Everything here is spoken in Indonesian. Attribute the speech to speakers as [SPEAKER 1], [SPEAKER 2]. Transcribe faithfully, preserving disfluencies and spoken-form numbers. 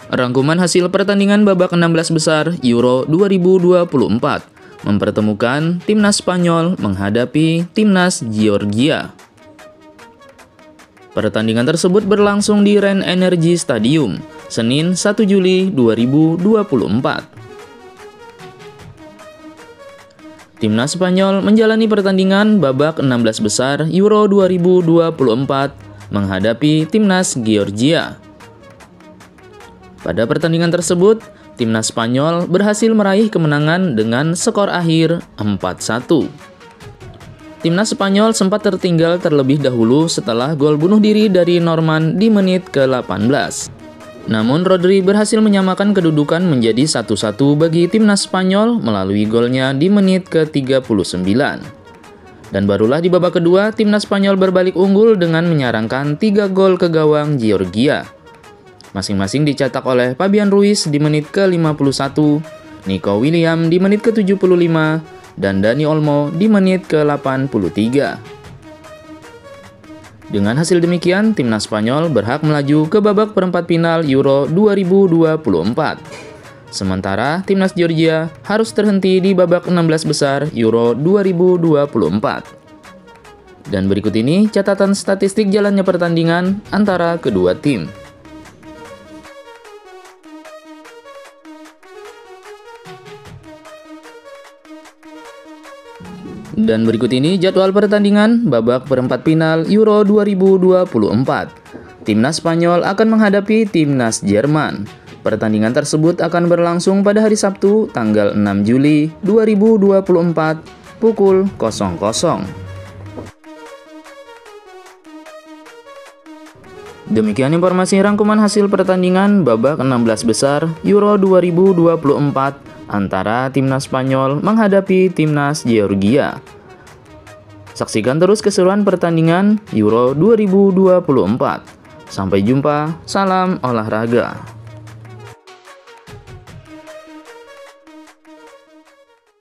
[SPEAKER 1] Rangkuman hasil pertandingan babak enam belas besar Euro dua ribu dua puluh empat mempertemukan timnas Spanyol menghadapi timnas Georgia. Pertandingan tersebut berlangsung di Rhein Energy Stadium, Senin satu Juli dua ribu dua puluh empat. Timnas Spanyol menjalani pertandingan babak enam belas besar Euro dua ribu dua puluh empat menghadapi timnas Georgia. Pada pertandingan tersebut, timnas Spanyol berhasil meraih kemenangan dengan skor akhir empat satu. Timnas Spanyol sempat tertinggal terlebih dahulu setelah gol bunuh diri dari Norman di menit ke delapan belas. Namun Rodri berhasil menyamakan kedudukan menjadi satu satu bagi timnas Spanyol melalui golnya di menit ke tiga puluh sembilan. Dan barulah di babak kedua, timnas Spanyol berbalik unggul dengan menyarangkan tiga gol ke gawang Georgia. Masing-masing dicetak oleh Fabian Ruiz di menit ke lima puluh satu, Nico Williams di menit ke tujuh puluh lima, dan Dani Olmo di menit ke delapan puluh tiga. Dengan hasil demikian, timnas Spanyol berhak melaju ke babak perempat final Euro dua ribu dua puluh empat. Sementara timnas Georgia harus terhenti di babak enam belas besar Euro dua ribu dua puluh empat. Dan berikut ini catatan statistik jalannya pertandingan antara kedua tim. Dan berikut ini jadwal pertandingan babak perempat final Euro dua ribu dua puluh empat. Timnas Spanyol akan menghadapi timnas Jerman. Pertandingan tersebut akan berlangsung pada hari Sabtu tanggal enam Juli dua ribu dua puluh empat pukul nol nol. Demikian informasi rangkuman hasil pertandingan babak enam belas besar Euro dua ribu dua puluh empat antara timnas Spanyol menghadapi timnas Georgia. Saksikan terus keseruan pertandingan Euro dua ribu dua puluh empat. Sampai jumpa, salam olahraga.